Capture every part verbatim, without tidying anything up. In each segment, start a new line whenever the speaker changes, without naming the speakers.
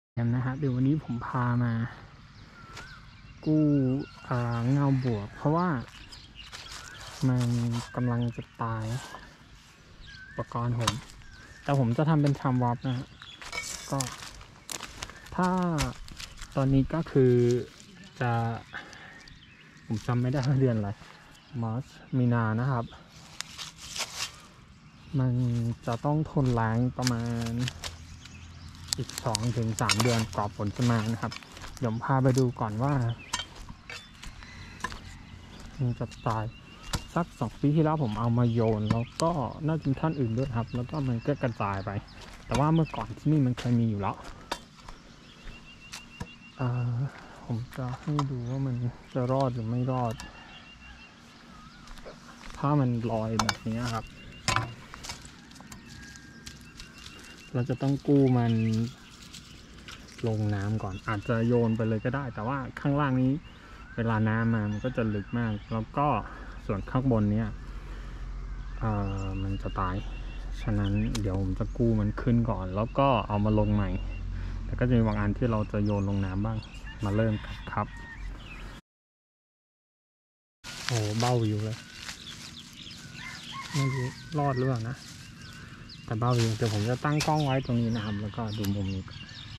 กันนะครับเดี๋ยววันนี้ผมพามากู้เงาบวกเพราะว่ามันกำลังจะตายอุปกรณ์ผมแต่ผมจะทำเป็นทำวอล์ฟนะฮะก็ถ้าตอนนี้ก็คือจะผมจำไม่ได้เดือนอะไรมาร์ชมีนานะครับมันจะต้องทนแรงประมาณอีกสองถึงสามเดือนกว่าฝนจะมานะครับเดี๋ยวพาไปดูก่อนว่ามันจะตายสักสองปีที่แล้วผมเอามาโยนแล้วก็น่าจะมีท่านอื่นด้วยครับแล้วก็มันก็กระจายไปแต่ว่าเมื่อก่อนที่นี่มันเคยมีอยู่แล้วผมจะให้ดูว่ามันจะรอดหรือไม่รอดถ้ามันลอยแบบนี้ครับเราจะต้องกู้มันลงน้ำก่อนอาจจะโยนไปเลยก็ได้แต่ว่าข้างล่างนี้เวลาน้ำมามันก็จะลึกมากแล้วก็ส่วนข้างบนเนี้ยเอ่อมันจะตายฉะนั้นเดี๋ยวผมจะกู้มันขึ้นก่อนแล้วก็เอามาลงใหม่แต่ก็จะมีบางอันที่เราจะโยนลงน้ำบ้างมาเริ่มกันครับโอ้เบ้าวิวเลยไม่รู้รอดหรือเปล่านะแต่เบ้าวิวเดี๋ยวผมจะตั้งกล้องไว้ตรงนี้นะครับแล้วก็ดูมุมนี้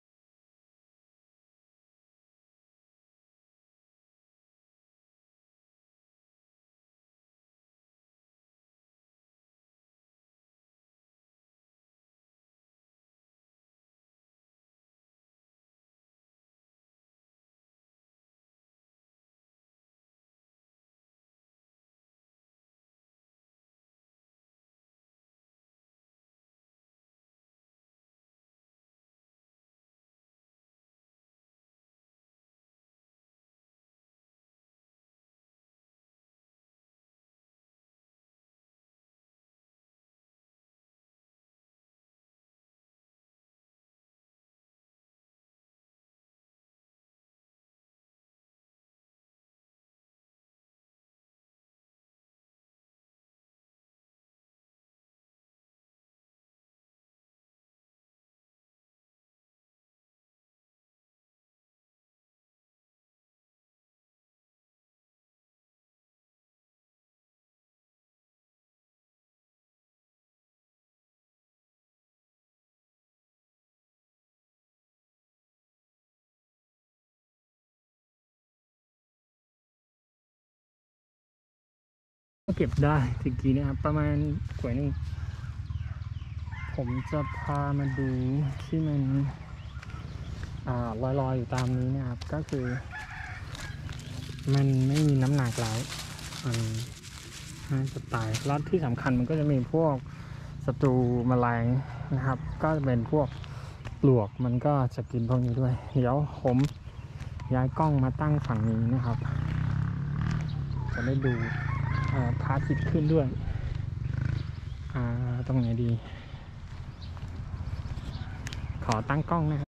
ก็เก็บได้ถึงกี่นะครับประมาณกว่านึงผมจะพามาดูที่มันลอยๆอยู่ตามนี้นะครับก็คือมันไม่มีน้ำหนักแล้วมันน่าจะตายแล้วที่สำคัญมันก็จะมีพวกศัตรูแมลงนะครับก็จะเป็นพวกปลวกมันก็จะกินพวกนี้ด้วยเดี๋ยวผมย้ายกล้องมาตั้งฝั่งนี้นะครับจะได้ดูพระอาทิตย์ขึ้นด้วยตรงไหนดีขอตั้งกล้องนะครับ